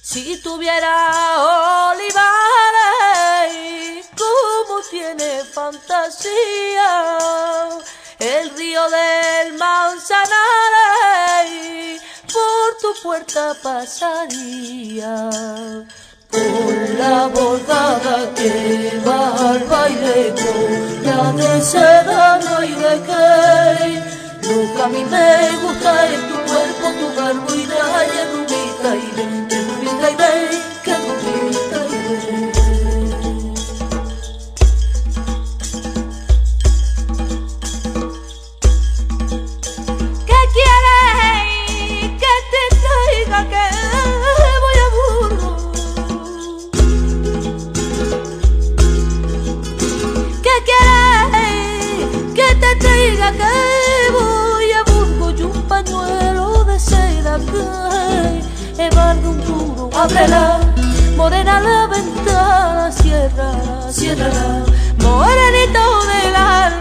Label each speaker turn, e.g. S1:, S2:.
S1: Si tuviera olivares, como tiene fantasía, el río del Manzanares por tu puerta pasaría. Con la bordada que va al baile, con la de seda no hay de qué. Lo que a mí me gusta es tu cuerpo, tu barbo y raya, rubita y ven, que rubita y ven, que rubita y ven. ¿Qué quieres que te traiga, que voy a Burgos? ¿Qué quieres que te traiga, que voy a Burgos? Y un pañuelo de seda que evalga un duro. Ábrela, morena la ventana, ciérrala, ciérrala, morenito del alma.